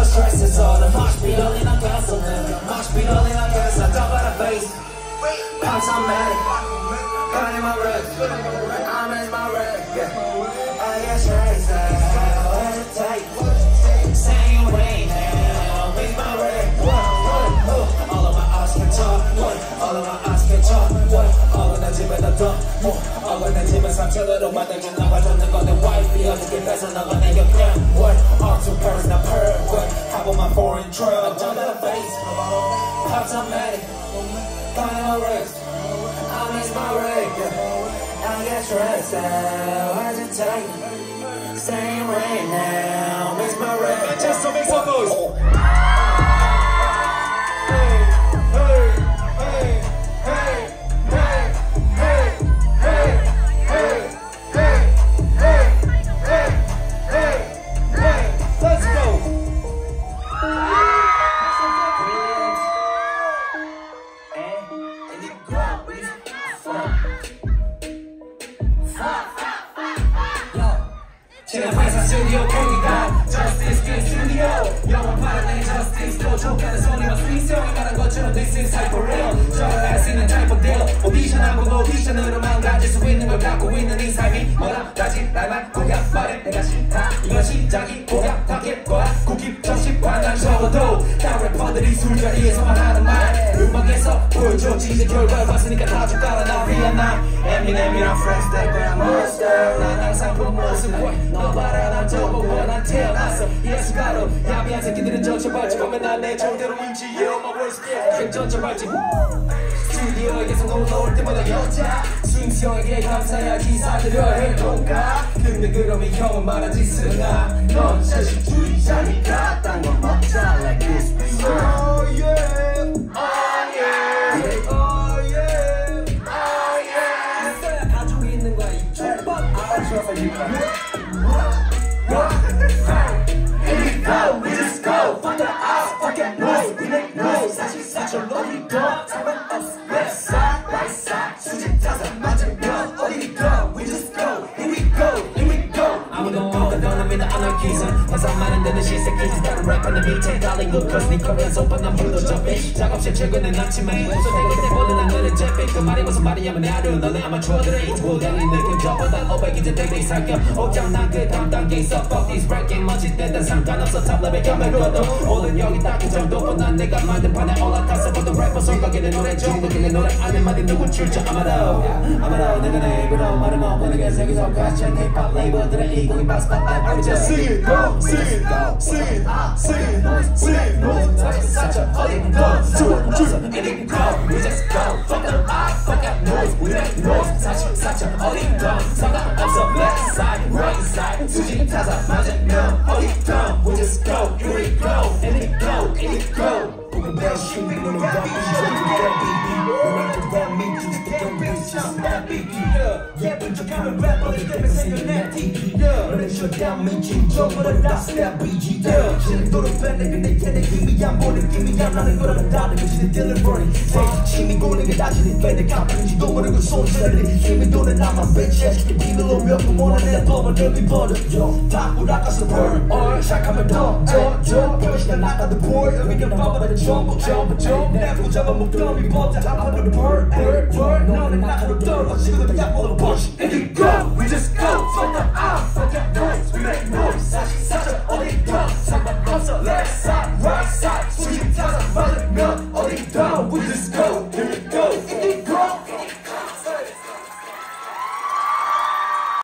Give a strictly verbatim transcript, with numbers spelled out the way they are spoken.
저 스트레스에서 내 mosh pit only 난 깼어 mosh pit only 난 깼어 Top of the face Pops I'm mad Gun in my wrist I'm in my wrist I get stressed out hesitate Same way now with my red All of my eyes can talk All of my eyes can talk 어긋난 집에다 둬 어긋난 집에 상처로 만들면 나와줬는 건데 wifey 어떻게 뺏어 너가 내 곁에 What? All two pairs not per What? How about my foreign trail? Down to the face Pops I'm mad Gun in my wrist I miss my rig I get stressed out hesitate Same right now miss my rig Just to make some noise 지금 회사 스튜디오 공기가 Justice in studio 영원 바라는 Justice도 족하는 손님과 스윙성이 말한 것처럼 This is hyper real 저를 알 수 있는 type of deal 오디션 안 보고 오디션으로만 가질 수 있는 걸 갖고 있는 이 삶이 뭐라 다시 날만 고약 말해 내가 싫다 이건 시작이 고약 바뀔 거야 국힙 정식 관람 적어도 다 래퍼들이 술자리에서만 하는 말 음악에서 보여줘 진짜 결과를 봤으니까 다 좀 따라 나 미안나 Eminem이랑 Friends 될 거야 monster 난 항상 본 모습 너 봐라 난 저보고 난 태어났어 예수가로 야비한 새끼들은 젖혀발치 보면 난 내 절대로 인지 You my worst yeah 젖혀발치 스튜디오에 계속 놀러올 때마다 여자 스윙스형에게 감사해야 기사드려 해 돈가 근데 그러면 형은 말하지 쓰나 넌 자식주의자니까 딴 건 먹자 like this Oh yeah Oh yeah Oh yeah Oh yeah 있어야 가족이 있는 거야 이 족밥 알아줘서 이거 IndiGO, we just go. Fuck the odds, fuck that noise. We make noise. 사실 사실 어디 가? 상관없어. Left side, right side. 수직 타자 맞으면 어디 가? We just go. Here we go, here we go. 아무도 없다 너는 믿어 anarchism. 화상 많은 데는 시새끼지 다른 랩하는 밑에 달린 것. Cause 네 커리어에서 뻔한 부도접이. 작업실 최근에 남침해. 소대기 때보는 너는 제피. 그 말이 무슨 말이냐면 내 하루 너네 아마추어들의 이투 달리는 그 저보다 오백 이제 대비 살겨. 옷장 난그 다음 단계 있어. Fuck these breaking 멋질 때든 상관없어. 탑 레벨 겸해둬도 오늘 여기 딱 그 정도고 난 내가 만든 판에 올라탔어. 보통 래퍼 솔각에 내 노래 중독 내 노래 안에 말이 누구 출처 아마도 아마도 내가 내 입으로 말을 못 보는 게 세계에서 가장 힙합 레이블들의 이 곡이 박스 팝 I'm just sing it go sing it go sing it sing it sing it 사차 사차 어디 더 주워주워 IndiGO we just go fuck the eyes fuck that noise we make noise 사차 사차 어디 더 상관없어 left side right side 수직 타자 맞으면 어디 더 we just go here we go IndiGO IndiGO We're bad shit, we know that we just do that baby Remember that me, just the dumb bitch, just that baby Yeah, but you can't rap on the game and say you're not T V 너는 shutdown me, 진정으로 다 snap 비지 진도로 빼내고 내 텐에 힘이 안 보는 힘이 안 나는 거라면 다른 것이 delivery 침이 고는 게 다시 빼내 가쁜지도 모르고 손자들이 힘이 도는 나만 bitch 해줄게 비늘로 몇번 원하는 법을 들이 버려 다 우락가서 burn or 시작하면 더더더 표시가 나가도 boy 여기가 봐봐도 전부 전부 전부 내 부자가 목덜미 법자 아파도 burn burn burn 너는 나가도 떨어지고 약 먹어 push IndiGO we just go fuck the out